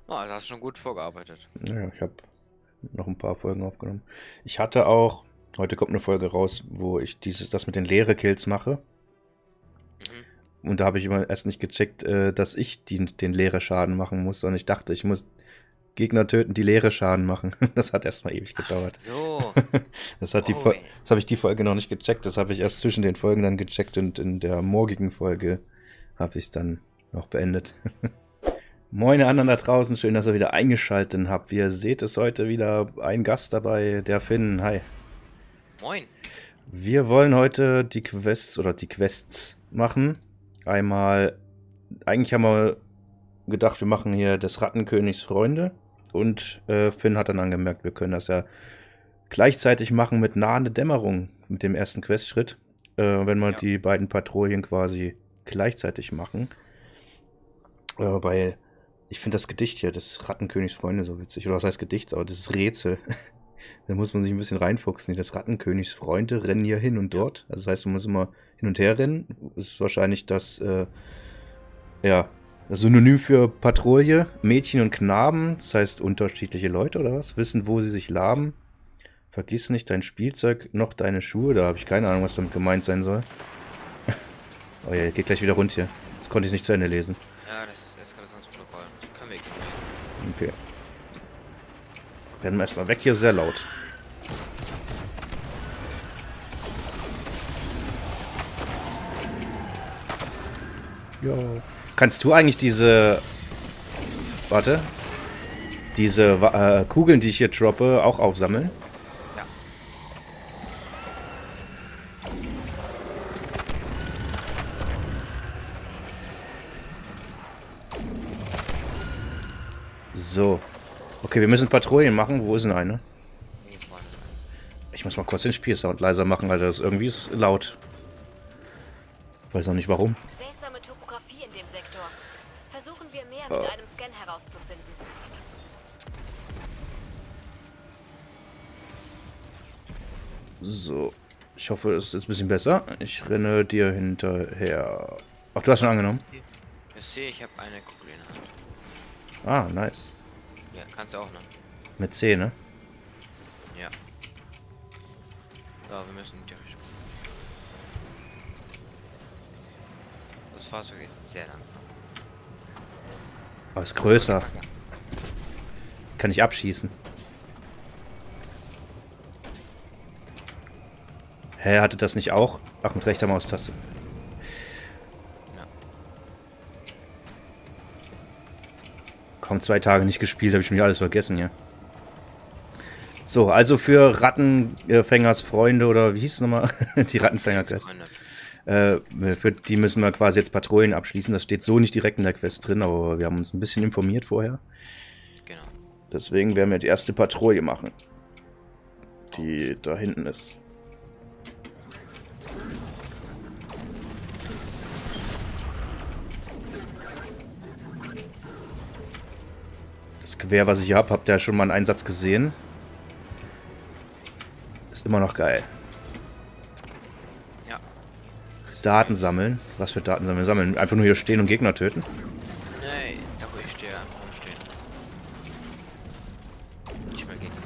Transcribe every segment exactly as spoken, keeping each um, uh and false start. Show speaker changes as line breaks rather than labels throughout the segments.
Oh, also hast du schon gut vorgearbeitet.
Ja, ich habe noch ein paar Folgen aufgenommen. Ich hatte auch, heute kommt eine Folge raus, wo ich dieses, das mit den Leere-Kills mache.
Mhm.
Und da habe ich immer erst nicht gecheckt, äh, dass ich die, den Leere-Schaden machen muss, sondern ich dachte, ich muss Gegner töten, die Leere-Schaden machen. Das hat erstmal ewig
Ach
gedauert.
so.
Das hat die
Oh,
Fol-
ey.
das habe ich die Folge noch nicht gecheckt. Das habe ich erst zwischen den Folgen dann gecheckt und in der morgigen Folge habe ich es dann noch beendet. Moin, ihr anderen da draußen. Schön, dass ihr wieder eingeschaltet habt. Wie ihr seht, ist heute wieder ein Gast dabei, der Finn. Hi.
Moin.
Wir wollen heute die Quests oder die Quests machen. Einmal, eigentlich haben wir gedacht, wir machen hier des Rattenkönigs Freunde. Und äh, Finn hat dann angemerkt, wir können das ja gleichzeitig machen mit nahende Dämmerung, mit dem ersten Questschritt. Äh, wenn wir
Ja.
die beiden Patrouillen quasi gleichzeitig machen. Äh, weil ich finde das Gedicht hier, des Rattenkönigs Freunde, so witzig. Oder was heißt Gedicht, aber das ist Rätsel. Da muss man sich ein bisschen reinfuchsen. Das Rattenkönigs Freunde rennen hier hin und
Ja.
dort. Also das heißt, man muss immer hin und her rennen. Das ist wahrscheinlich das, äh, ja, das Synonym für Patrouille. Mädchen und Knaben, das heißt unterschiedliche Leute oder was, wissen, wo sie sich laben. Vergiss nicht dein Spielzeug, noch deine Schuhe. Da habe ich keine Ahnung, was damit gemeint sein soll. Oh ja, geht gleich wieder rund hier. Das konnte ich nicht zu Ende lesen.
Ja, das ist Eskalationsprotokoll. Können wir ignorieren.
Okay. Rennen wir erstmal weg hier, sehr laut. Jo. Kannst du eigentlich diese... Warte. Diese äh, Kugeln, die ich hier droppe, auch aufsammeln?
Ja.
So. Okay, wir müssen Patrouillen machen. Wo ist denn eine?
Nee, vorne.
Ich muss mal kurz den Spielsound leiser machen, Alter. Das irgendwie ist laut. Weiß noch nicht warum.
Seltsame Topografie in dem Sektor. Versuchen wir mehr
Oh.
mit einem Scan herauszufinden.
So. Ich hoffe, es ist jetzt ein bisschen besser. Ich renne dir hinterher. Ach, du hast schon angenommen?
Ich sehe, ich habe eine Kugel in der Hand.
Ah, nice.
Ja, kannst du auch, ne?
Mit C, ne?
Ja. So, wir müssen in die Richtung. Das Fahrzeug ist sehr langsam.
Aber ist größer. Kann ich abschießen. Hä, hatte das nicht auch? Ach, mit rechter Maustaste.
Ja.
Kaum zwei Tage nicht gespielt, habe ich schon wieder alles vergessen hier. So, also für Rattenfängers Freunde oder wie hieß es nochmal? Die Rattenfänger-Quest. Äh, für die müssen wir quasi jetzt Patrouillen abschließen. Das steht so nicht direkt in der Quest drin, aber wir haben uns ein bisschen informiert vorher.
Genau.
Deswegen werden wir die erste Patrouille machen. Die da hinten ist. Das Gewehr, was ich hier habe, habt ihr ja schon mal einen Einsatz gesehen. Ist immer noch geil.
Ja.
Daten sammeln. Was für Daten sammeln? Wir sammeln einfach nur hier stehen und Gegner töten.
Nee, da wo ich stehe, einfach rumstehen. Nicht mehr gegen.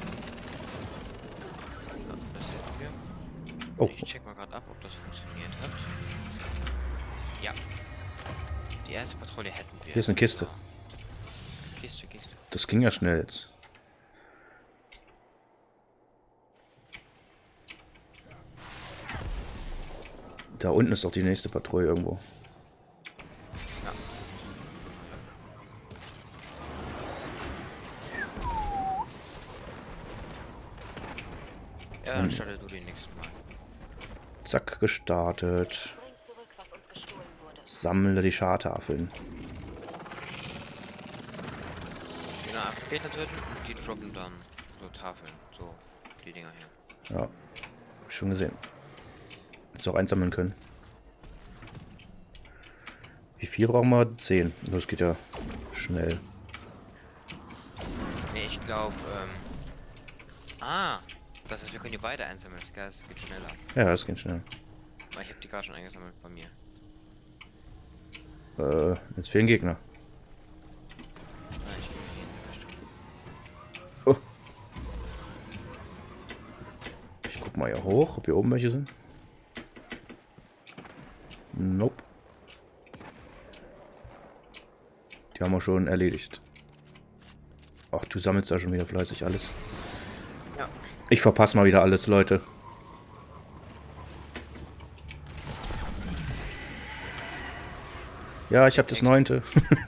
So, das hätten wir.
Oh,
Ich check mal gerade ab, ob das funktioniert hat. Ja. Die erste Patrouille hätten wir.
hier ist eine Kiste.
Kiste, Kiste.
Das ging ja schnell jetzt. Da unten ist doch die nächste Patrouille irgendwo.
Ja, dann starte du den nächsten Mal.
Zack, gestartet.
Bring zurück, was uns gestohlen wurde.
Sammle die Schartafeln.
Genau, einfach Gegner töten und die droppen dann so Tafeln. So, die Dinger hier.
Ja, hab ich schon gesehen. Jetzt auch einsammeln können. Wie viel brauchen wir? Zehn. Das geht ja schnell.
Nee, ich glaube, ähm. Ah! Das heißt, wir können die beide einsammeln. Das geht schneller.
Ja, das geht schnell.
Weil ich habe die gerade schon eingesammelt bei mir.
Äh, jetzt fehlen Gegner.
Ah, ich geh mal hin.
mal hier hoch, ob hier oben welche sind. Nope. Die haben wir schon erledigt. Ach, du sammelst da schon wieder fleißig alles.
Ja.
Ich verpasse mal wieder alles, Leute. Ja, ich habe das neunte.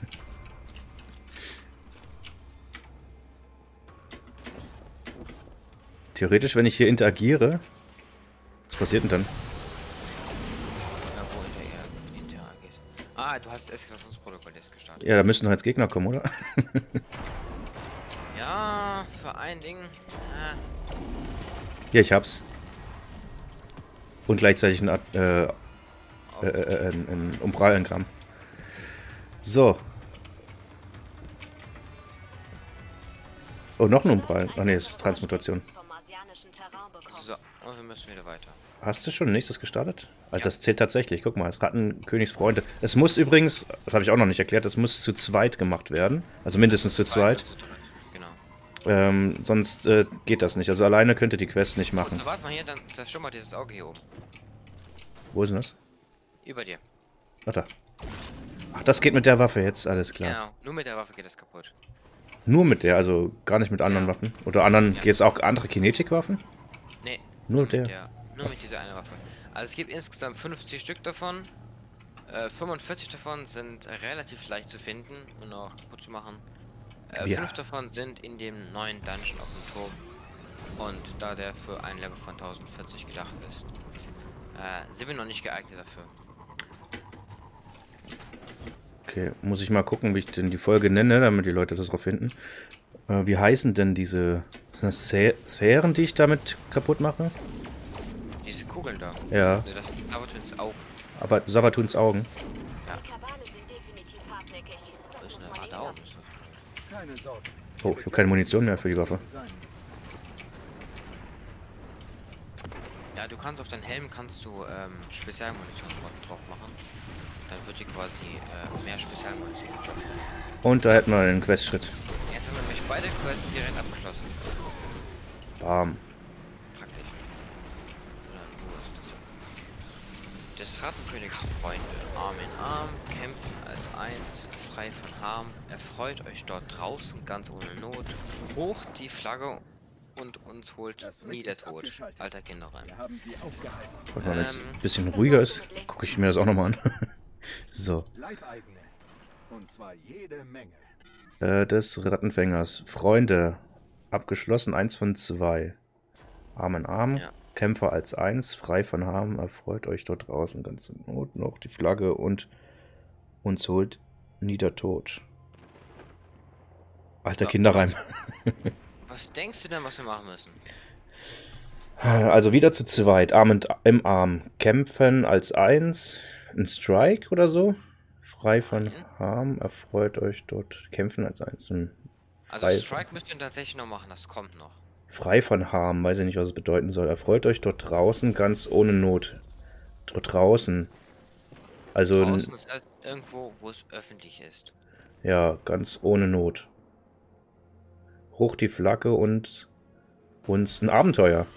Theoretisch, wenn ich hier interagiere, was passiert denn dann?
Ja, wo hinterher interagierst. Ah, du hast Eskalationsprotokoll jetzt gestartet.
Ja, da müssten doch jetzt Gegner kommen, oder?
Ja, für ein Ding. Ah,
Hier, ich hab's. Und gleichzeitig ein, Ad- äh, äh, äh, ein, ein Umbralengramm. So. Oh, noch ein Umbral. Ach nee, ist Transmutation.
Vom marsianischen Terrain bekommen.
so, und wir müssen wieder weiter.
Hast du schon nächstes gestartet? Also
Ja.
das zählt tatsächlich. Guck mal, es Rattenkönigsfreunde. Es muss übrigens, das habe ich auch noch nicht erklärt, es muss zu zweit gemacht werden. Also mindestens zu zweit.
Genau.
Ähm, sonst äh, geht das nicht. Also alleine könnt ihr die Quest nicht machen.
Na, warte mal hier, dann da schon mal dieses Auge hier oben.
Wo ist denn das?
Über dir.
Ach da. Ach, das geht mit der Waffe jetzt, alles klar.
Genau. Nur mit der Waffe geht das kaputt.
Nur mit der, also gar nicht mit anderen
Ja.
Waffen. Oder anderen,
Ja.
geht es auch andere Kinetikwaffen?
Nee.
Nur
mit
der.
der. Nur mit dieser eine Waffe. Also es gibt insgesamt fünfzig Stück davon. Äh, fünfundvierzig davon sind relativ leicht zu finden und auch kaputt zu machen. Äh,
Ja.
Fünf davon sind in dem neuen Dungeon auf dem Turm. Und da der für ein Level von tausendvierzig gedacht ist, äh, sind wir noch nicht geeignet dafür.
Okay, muss ich mal gucken, wie ich denn die Folge nenne, damit die Leute das drauf finden. Äh, wie heißen denn diese sind das Sphä- Sphären, die ich damit kaputt mache?
Diese Kugeln da.
Ja,
Das arbeitet ins Auge.
aber Savatuns Augen.
Die Kabale sind definitiv hartnäckig. Das
Das ist
muss
eine
man
harte
ihnen
Augen.
lassen.
Keine Sorge.
Oh, ich habe keine Munition mehr für die Waffe.
Sein muss.
Ja, du kannst auf deinen Helm kannst du ähm, Spezialmunition drauf machen. Dann wird dir quasi äh, mehr Spezialmunition gedroppt.
Und da hätten wir einen Questschritt.
Jetzt haben wir nämlich beide Quests direkt abgeschlossen.
Bam.
Praktisch. Oder nur ist das. Des Rattenkönigs Freunde, Arm in Arm, kämpfen als eins, frei von Harm, erfreut euch dort draußen ganz ohne Not, hoch die Flagge und uns holt
Das Ritt
nie der
ist
Tod,
abgeschaltet.
alter Kinderreim.
Wir haben sie aufgehalten.
Warte mal, wenn es
Ähm,
ein bisschen ruhiger ist, gucke ich mir das auch nochmal an. So.
Leibeigene. Und zwar jede Menge.
Äh, des Rattenfängers. Freunde. Abgeschlossen, eins von zwei. Arm in Arm.
Ja.
Kämpfer als eins. Frei von Harm. Erfreut euch dort draußen. Ganz in Not noch die Flagge und uns holt Niedertod. Alter
Ja,
Kinderreim.
Was denkst du denn, was wir machen müssen?
Also wieder zu zweit. Arm in, im Arm. Kämpfen als eins. Ein Strike oder so. Frei von
Mhm.
Harm. Erfreut euch dort. Kämpfen als eins. Hm.
Also
Frei-
Strike müsst ihr tatsächlich noch machen, das kommt noch.
Frei von Harm, weiß ich nicht, was es bedeuten soll. Erfreut euch dort draußen ganz ohne Not. Dort draußen. Also, n-
Draußen ist halt irgendwo, wo es öffentlich ist.
ja, ganz ohne Not. Hoch die Flagge und uns ein Abenteuer.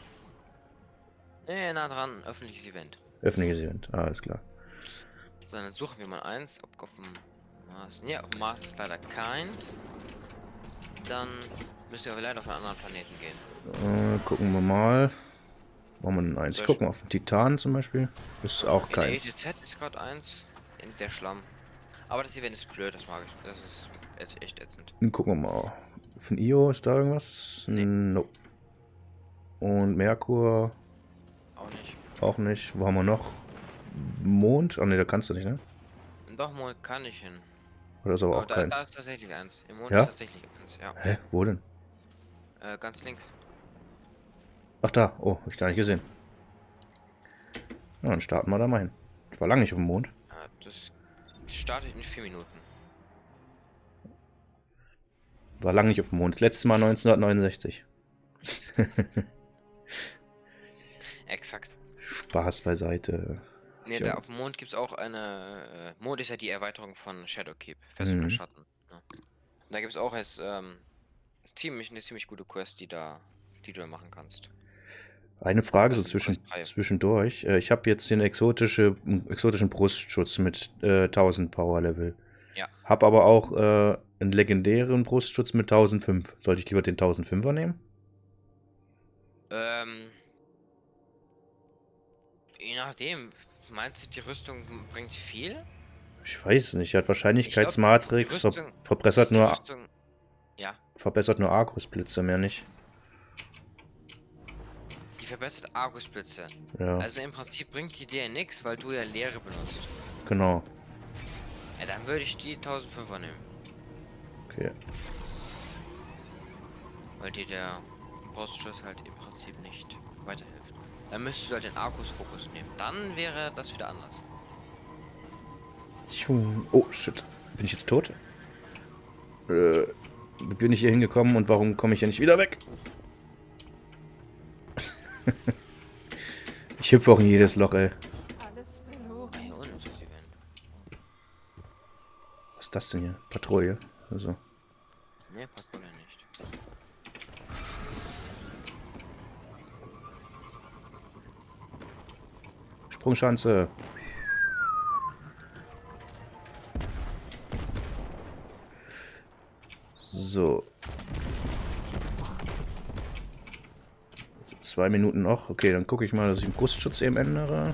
Nee, nah dran, öffentliches Event.
Öffentliches Event, ah, ist klar.
So, dann suchen wir mal eins, ob auf dem Mars. Ja, auf dem Mars ist leider keins. Dann müssen wir aber leider auf einen anderen Planeten gehen.
Äh, gucken wir mal. Wo haben wir denn eins? Ich guck mal auf den Titan zum Beispiel. Ist auch
In der E
keins.
T Z ist gerade eins. In der Schlamm. Aber das Event ist blöd, das mag ich. Das ist jetzt echt ätzend.
Gucken wir mal. Von Io ist da irgendwas?
Nee.
Nope. Und Merkur
Auch nicht.
auch nicht. Wo haben wir noch? Mond? Ah ne, da kannst du nicht, ne?
Doch, Mond kann ich hin.
Oder ist aber
Aber
auch
da,
keins.
da ist tatsächlich eins. Im Mond
Ja?
ist tatsächlich eins, ja.
Hä? Wo denn?
Äh, ganz links.
Ach da. Oh, hab ich gar nicht gesehen. Ja, dann starten wir da mal hin. Ich war lange nicht auf dem Mond.
Äh, das startet in vier Minuten.
War lange nicht auf dem Mond. Das letzte Mal neunzehnhundertneunundsechzig.
Exakt.
Spaß beiseite.
Ne,
Tja.
da auf dem Mond gibt es auch eine. Äh, Mond ist ja die Erweiterung von Shadowkeep. Festung der
Mhm.
Schatten. Ja. Und da gibt es auch jetzt ähm, ziemlich, eine ziemlich gute Quest, die da, die du da machen kannst.
Eine Frage so
Das ist
zwischen,
frei.
zwischendurch. Äh, Ich habe jetzt den exotische, exotischen Brustschutz mit äh, tausend Power Level.
Ja.
Hab aber auch äh, einen legendären Brustschutz mit tausendfünf. Sollte ich lieber den tausendfünfer nehmen?
Ähm, je nachdem. Meinst du, die Rüstung bringt viel?
Ich weiß nicht. Hat
Ich
Wahrscheinlichkeitsmatrix,
glaub, die
ver
Rüstung-
verbessert,
Ist die
nur,
Rüstung, ja,
verbessert nur Argus-Blitze, mehr nicht.
die verbessert Argusblitze.
Ja,
Also im Prinzip bringt die dir nichts, weil du ja Leere benutzt.
genau.
Ja, dann würde ich die tausendfünfer nehmen.
Okay.
Weil dir der Brustschutz halt im Prinzip nicht weiterhilft. Dann müsstest du halt den Argus-Fokus nehmen. Dann wäre das wieder anders.
Oh, shit. Bin ich jetzt tot? Äh, wie bin ich hier hingekommen und warum komme ich hier nicht wieder weg? Ich hüpfe auch in jedes Loch, ey.
Ah, hier unten ist das Event.
Was ist das denn hier? Patrouille. Also.
Ne, Patrouille nicht.
Sprungschanze. So. Zwei Minuten noch. Okay, dann gucke ich mal, dass ich den Brustschutz eben ändere.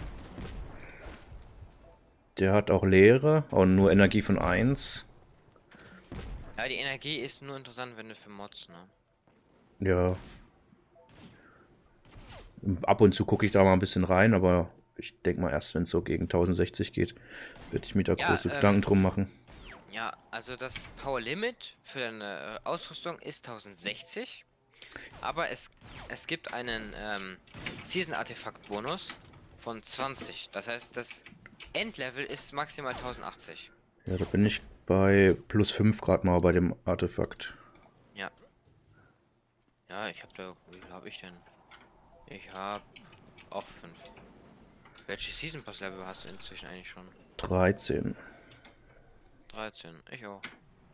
Der hat auch Leere und nur Energie von eins.
Ja, die Energie ist nur interessant, wenn du für Mods, ne?
Ja. Ab und zu gucke ich da mal ein bisschen rein, aber ich denke mal erst, wenn es so gegen tausendsechzig geht, werde ich mir da
Ja,
große
ähm,
Gedanken drum machen.
Ja, also das Power Limit für deine äh, Ausrüstung ist tausendsechzig. Aber es, es gibt einen ähm, Season-Artefakt-Bonus von zwanzig. Das heißt, das Endlevel ist maximal tausendachtzig.
Ja, da bin ich bei plus fünf Grad mal bei dem Artefakt.
Ja. Ja, ich habe da... Wie viel habe ich denn? Ich habe auch fünf. Welche Season Pass Level hast du inzwischen eigentlich schon?
dreizehn.
dreizehn. Ich auch.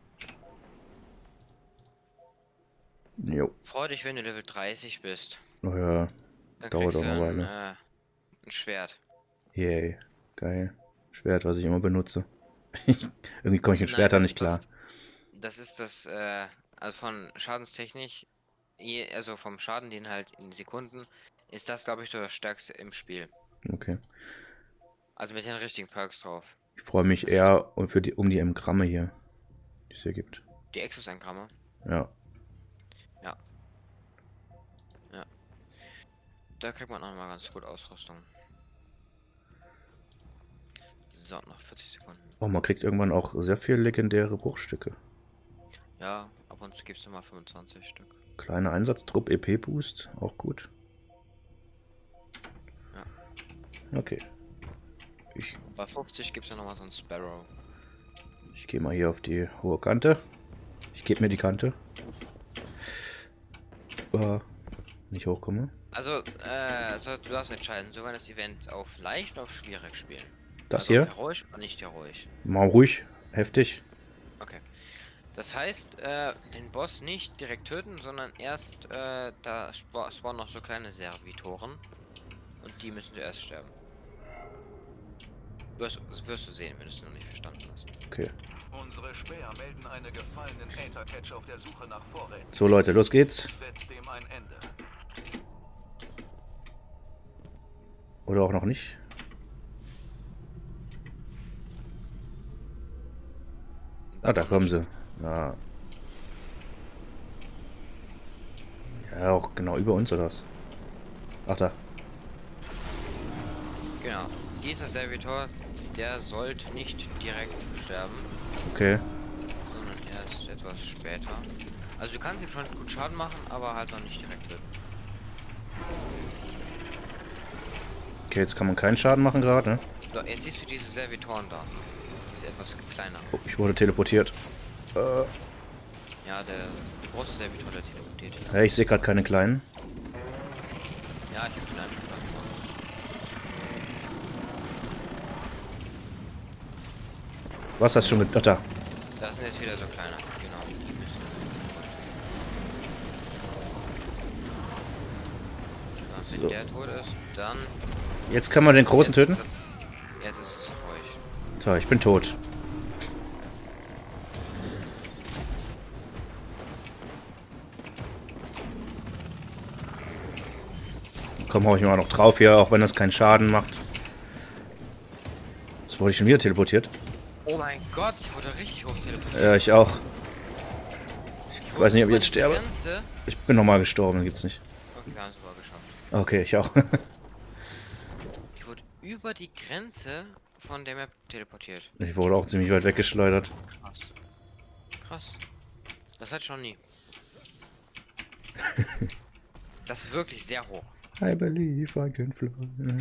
Jo.
Freu dich, wenn du Level dreißig bist.
Naja,
Dann
dauert
kriegst
auch
du
eine
ein,
Weile.
äh, ein Schwert.
Yay. Geil. Schwert, was ich immer benutze. Irgendwie komme ich mit
Nein,
Schwertern
das-
nicht klar.
Das, das ist das, äh, also von Schadenstechnik, je, also vom Schaden, den halt in Sekunden, ist das, glaube ich, so das stärkste im Spiel.
Okay.
Also mit den richtigen Perks drauf.
Ich freue mich eher um, für die, um die Engramme hier, die es hier gibt.
Die Exos-Engramme.
Ja.
Da kriegt man auch mal ganz gut Ausrüstung. So, noch vierzig Sekunden.
Oh, man kriegt irgendwann auch sehr viel legendäre Bruchstücke.
Ja, ab und zu gibst du mal fünfundzwanzig Stück.
Kleiner Einsatztrupp, E P-Boost, auch gut.
Ja.
Okay. Ich,
Bei fünfzig gibt es ja nochmal so ein Sparrow.
ich gehe mal hier auf die hohe Kante. Ich gebe mir die Kante. Äh, nicht hochkomme.
Also, äh, so, du darfst entscheiden, so wir das Event auf leicht oder auf schwierig spielen.
Das
Also
hier?
auf heroisch oder nicht heroisch.
Mal ruhig, heftig.
Okay. Das heißt, äh, den Boss nicht direkt töten, sondern erst, äh, da spa spawnen noch so kleine Servitoren. Und die müssen zuerst sterben. Wirst, das wirst du sehen, wenn du es noch nicht verstanden hast.
Okay.
Unsere Späher melden eine gefallenen Aether-Catch auf der Suche nach Vorräten.
So Leute, los geht's.
Setzt dem ein Ende.
Oder auch noch nicht. Ah, da kommen sie. Ja. Ja, auch genau über uns oder was? Ach da.
Genau. Dieser Servitor, der sollte nicht direkt sterben,
Okay.
sondern erst etwas später. Also du kannst ihm schon gut Schaden machen, aber halt noch nicht direkt töten.
Okay, jetzt kann man keinen Schaden machen gerade, ne?
So, jetzt siehst du diese Servitoren da. Die ist etwas kleiner.
Oh, ich wurde teleportiert. Äh,
Ja, der große Servitor, der teleportiert.
ja, ich sehe gerade keine kleinen.
Ja, ich hab den einen schon dran gemacht.
Was hast du schon mit... Ach, da.
Das sind jetzt wieder so kleiner. Genau, die müssen. wenn
So.
der tot ist, dann...
Jetzt kann man den Großen töten.
Jetzt ist es ruhig.
So, ich bin tot. Komm, hau ich mal noch drauf hier, auch wenn das keinen Schaden macht. Jetzt wurde ich schon wieder teleportiert.
Oh mein Gott, ich wurde richtig hoch teleportiert.
Ja, ich auch. Ich,
Ich
weiß nicht, ob ich
über
jetzt
die
sterbe.
Grenze-
Ich bin nochmal gestorben, gibt's nicht.
Okay, wir haben es sogar geschafft.
Okay, ich auch.
Ich wurde über die Grenze von der Map teleportiert.
Ich wurde auch ziemlich weit weggeschleudert.
Krass. Krass. Das hatte ich noch nie. Das ist wirklich sehr hoch.
I believe I can fly.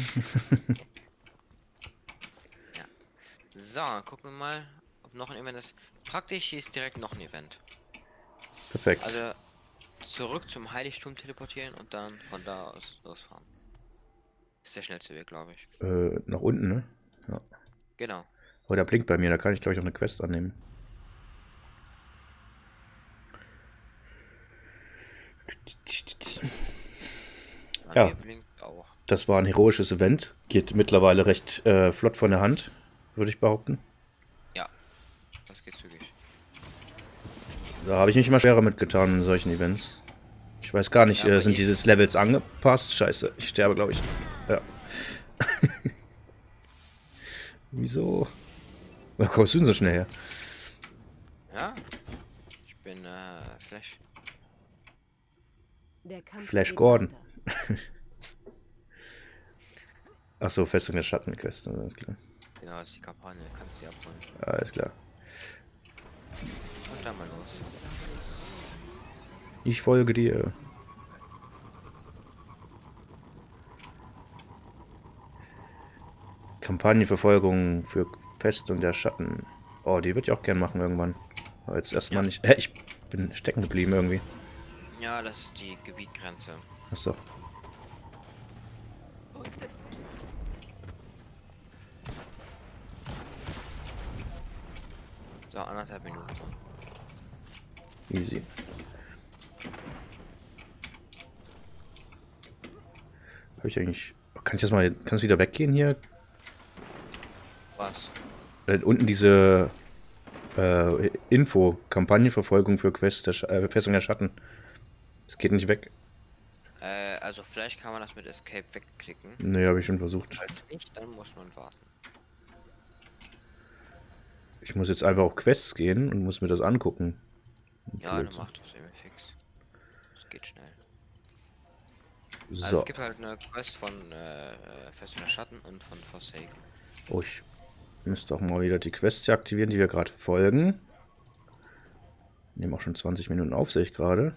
So, gucken wir mal, ob noch ein Event ist. Praktisch hier ist direkt noch ein Event.
Perfekt.
Also zurück zum Heiligtum teleportieren und dann von da aus losfahren. Ist der schnellste Weg, glaube ich.
Äh, nach unten, ne? Ja.
Genau.
Oh, der blinkt bei mir, da kann ich glaube ich auch eine Quest annehmen.
Bei
Ja.
mir blinkt auch.
Das war ein heroisches Event. Geht mittlerweile recht äh, flott von der Hand, würde ich behaupten.
Ja, das geht zügig.
Da habe ich mich immer schwerer mitgetan in solchen Events. Ich weiß gar nicht,
Ja,
äh,
aber
sind
ich-
diese Levels angepasst? Scheiße, ich sterbe, glaube ich. Ja. Wieso? Wo kommst du denn so schnell her?
Ja, ich bin äh, Flash.
Der Kampf
Flash
geht
Gordon.
weiter.
Achso, Festung der Schattenquest, alles klar.
Genau, das ist die Kampagne, kannst du die abholen.
Alles klar.
Und dann mal los.
Ich folge dir. Kampagnenverfolgung für Festung der Schatten. Oh, die würde ich auch gern machen irgendwann. Aber jetzt erstmal
Ja.
nicht. Hä, ich bin stecken geblieben irgendwie.
Ja, das ist die Gebietgrenze.
Achso.
Wo ist es?
So, anderthalb Minuten.
Easy. Habe ich eigentlich. Kann ich das mal. Kann es wieder weggehen hier?
Was?
Äh, unten diese äh, Info, Kampagnenverfolgung für Quest der Sch äh, Festung der Schatten. Das geht nicht weg.
Äh, also vielleicht kann man das mit Escape wegklicken.
Ne, habe ich schon versucht.
Falls nicht, dann muss man warten.
Ich muss jetzt einfach auf Quests gehen und muss mir das angucken.
Ja, dann
Blödsinn.
macht das irgendwie fix. Das geht schnell. Also
So.
es gibt halt eine Quest von äh, Festung der Schatten und von Forsaken.
Oh, ich müsste auch mal wieder die Quests hier aktivieren, die wir gerade folgen. Nehmen auch schon zwanzig Minuten auf, sehe ich gerade.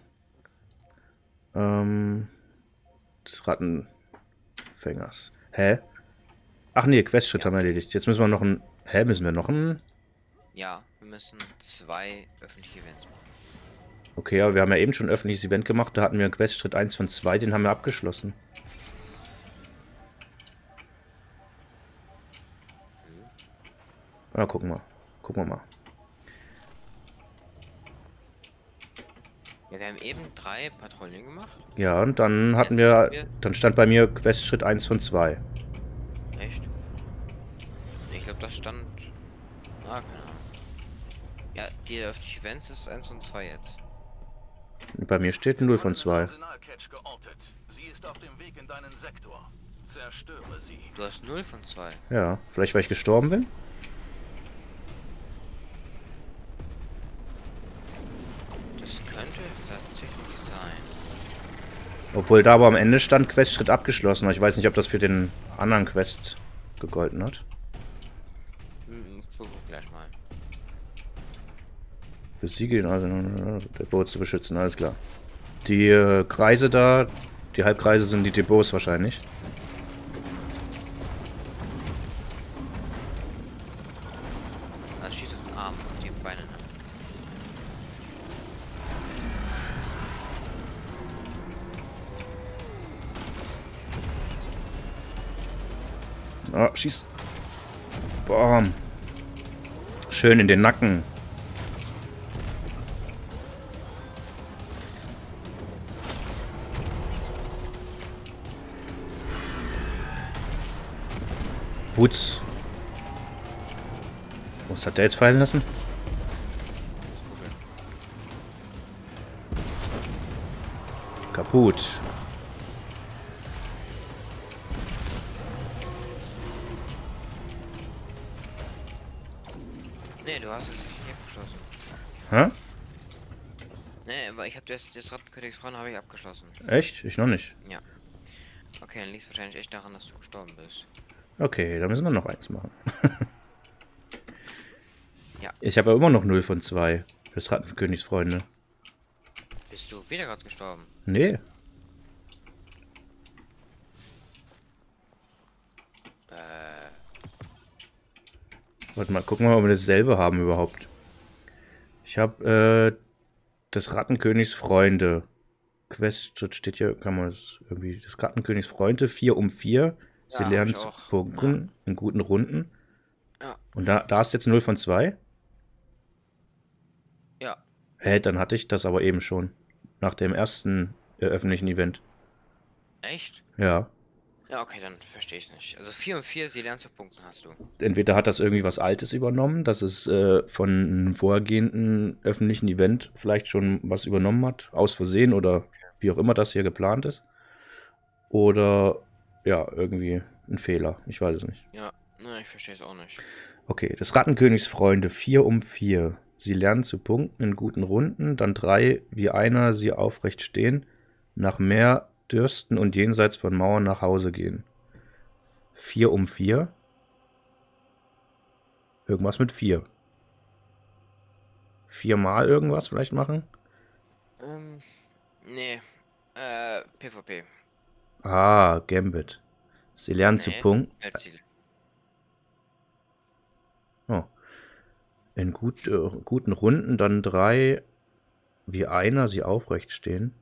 Ähm, des Rattenfängers. Hä? Ach nee, Questschritt
Ja.
haben wir erledigt. Jetzt müssen wir noch ein... Hä, müssen wir noch ein...
Ja, wir müssen zwei öffentliche Events machen.
Okay, aber wir haben ja eben schon ein öffentliches Event gemacht. Da hatten wir einen Questschritt eins von zwei, den haben wir abgeschlossen. Ja, gucken wir. Gucken wir mal.
Ja, wir haben eben drei Patrouillen gemacht.
Ja, und dann hatten
Jetzt
wir...
müssen wir-
Dann stand bei mir Questschritt eins von zwei.
Echt? Nee, ich glaube, das stand. Ah, keine Ahnung. Ja, die öffentlichen Events ist eins und zwei jetzt.
Bei mir steht null von zwei.
Arsenal-Catch geortet. Sie ist auf dem Weg in deinen Sektor. Zerstöre sie.
Du hast null von zwei.
Ja, vielleicht weil ich gestorben bin?
Das könnte tatsächlich sein.
Obwohl da aber am Ende stand Questschritt abgeschlossen. Ich weiß nicht, ob das für den anderen Quest gegolten hat.
Hm, gucken wir gleich mal.
Besiegeln, also Depots zu beschützen, alles klar. Die äh, Kreise da, die Halbkreise sind die Depots wahrscheinlich.
Das schießt auf den Arm, die Beine. Ne?
Ah, schieß. Bam. Schön in den Nacken. Putz. Was hat der jetzt fallen lassen? Kaputt.
Nee, du hast es nicht abgeschlossen.
Hä?
Nee, aber ich habe das, das Rattenkönigsfrauen habe ich abgeschlossen.
Echt? Ich noch nicht.
Ja. Okay, dann liegt es wahrscheinlich echt daran, dass du gestorben bist.
Okay, dann müssen wir noch eins machen.
Ja.
Ich habe ja immer noch null von zwei. Das Rattenkönigsfreunde.
Bist du wieder gerade gestorben?
Nee.
Äh.
Warte mal, gucken wir mal, ob wir dasselbe haben überhaupt. Ich habe äh, das Rattenkönigsfreunde. Quest steht hier, kann man das irgendwie. Das Rattenkönigsfreunde, vier um vier. Sie
Ja,
lernen
hab ich
zu
auch.
punkten in guten Runden.
Ja.
Und da, da ist jetzt null von zwei?
Ja.
Hä, dann hatte ich das aber eben schon. Nach dem ersten äh, öffentlichen Event.
Echt?
Ja.
Ja, okay, dann verstehe ich nicht. Also vier und vier, sie lernen zu punkten, hast du.
Entweder hat das irgendwie was Altes übernommen, dass es äh, von einem vorhergehenden öffentlichen Event vielleicht schon was übernommen hat, aus Versehen oder wie auch immer das hier geplant ist. Oder ja, irgendwie ein Fehler. Ich weiß es nicht.
Ja, ne, ich verstehe es auch nicht.
Okay, das Rattenkönigsfreunde, vier um vier. Sie lernen zu punkten in guten Runden, dann drei, wie einer, sie aufrecht stehen, nach mehr dürsten und jenseits von Mauern nach Hause gehen. vier um vier. Irgendwas mit vier. Viermal irgendwas vielleicht machen?
Ähm, nee. Äh, PvP.
Ah, Gambit. Sie lernen zu
Nee,
punkten.
Weltziel.
Oh. In gut, äh, guten Runden dann drei, wie einer, sie aufrecht stehen.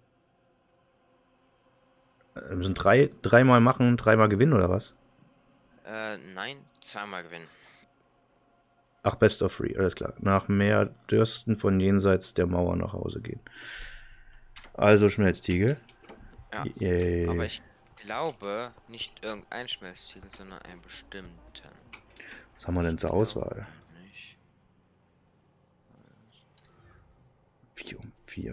Äh, müssen drei, dreimal machen, dreimal gewinnen oder was?
Äh, nein, zweimal gewinnen.
Ach, Best of Three, alles klar. Nach mehr Dürsten von jenseits der Mauer nach Hause gehen. Also Schmelztiegel.
Ja,
Yay.
aber ich glaube nicht irgendein Schmelztiegel, sondern einen bestimmten.
Was haben wir denn zur Auswahl?
Nicht.
vier um vier.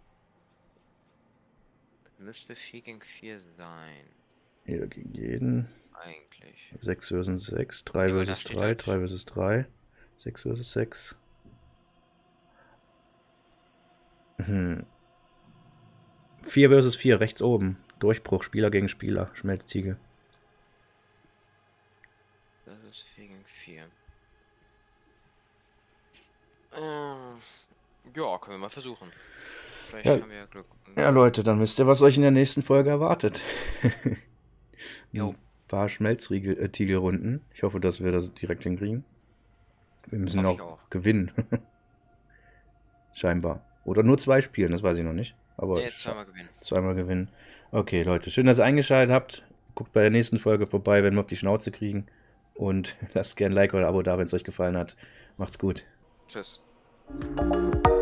Müsste vier gegen vier sein.
Jeder gegen jeden.
Eigentlich.
sechs versus sechs. drei
Ja, aber
versus
da steht
drei.
halt-
drei versus drei. sechs versus sechs. Hm. vier versus vier, rechts oben. Durchbruch, Spieler gegen Spieler. Schmelztiegel.
Das ist vier gegen vier. Ähm, ja, können wir mal versuchen. Vielleicht
Ja.
haben wir ja Glück.
Ja, Leute, dann wisst ihr, was euch in der nächsten Folge erwartet.
Jo.
Ein paar Schmelztiegelrunden. Ich hoffe, dass wir das direkt hinkriegen. Wir müssen
Hoffe ich
auch,
auch.
gewinnen. Scheinbar. Oder nur zwei spielen, das weiß ich noch nicht. Aber
Nee,
scha-
zweimal gewinnen.
zweimal gewinnen. Okay, Leute, schön, dass ihr eingeschaltet habt. Guckt bei der nächsten Folge vorbei, wenn wir auf die Schnauze kriegen. Und lasst gerne ein Like oder ein Abo da, wenn es euch gefallen hat. Macht's gut.
Tschüss.